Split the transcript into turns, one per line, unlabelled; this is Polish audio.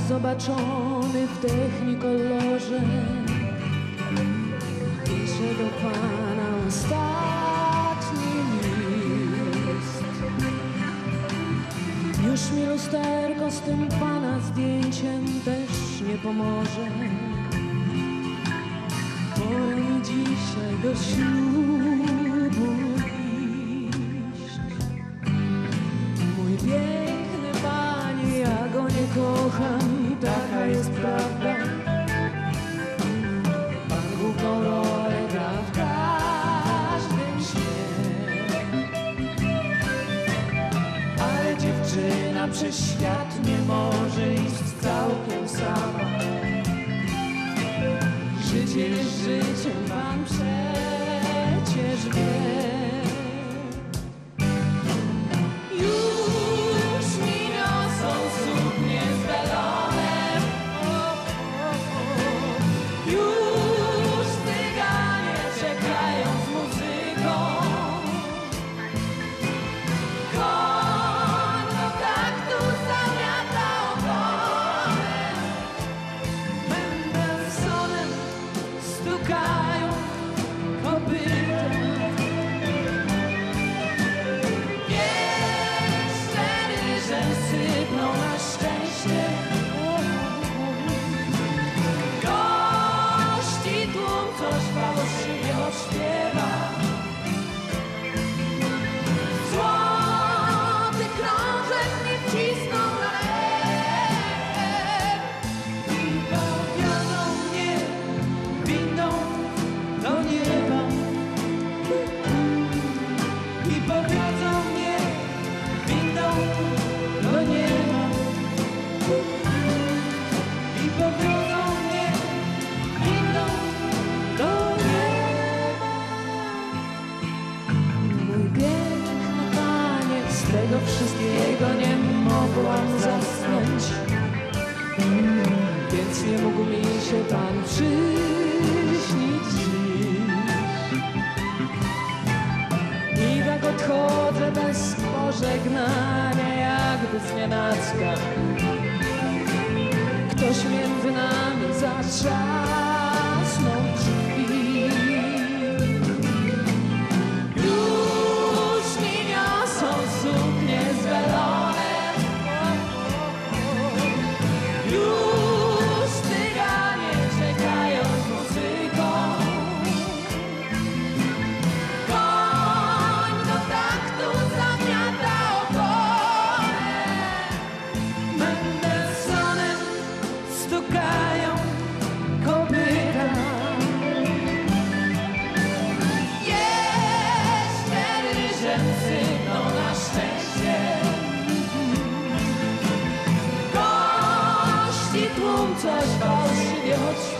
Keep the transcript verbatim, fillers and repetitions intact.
zobaczony w technikolorze, pisze do pana ostatni list. Już mi lusterko z tym pana zdjęciem też nie pomoże. Pora mi dzisiaj do ślubu iść. Mój piękny panie, ja go nie kocham i taka jest prawda. Pan główną rolę gra w każdym śnie. Ale dziewczyna przez świat nie może iść całkiem sama. Życie jest życiem, pan przecież wie. Już mi niosą suknie z welonem, już cyganie czekają z muzyką. Koń do taktu zamiata ogonem, Mendelsonem stukają kopyta. Jeszcze ryżem sypną na szczęście. Gości tłum coś fałszywie odśpiewa. Złoty krążek nie wcisną na lew i powiadą mnie windą do nieba. I powiedzą mnie windą do nieba. I powiedzą mnie windą do nieba. Mój piękny panie, z tego wszystkiego nie mogłam zasnąć, więc nie mógł mi się pan przyśnić dziś. I tak odchodzę bez pożegnania, jakby znienacka ktoś między nami zatrzasnął drzwi. Już mi niosą suknie z welonem, już cyganie czekają z muzyką. Koń do taktu zamiata ogonem, Mendelsonem stukają kopyta. Jeszcze ryżem sypną na szczęście. Gości tłum coś fałszywie odśpiewa.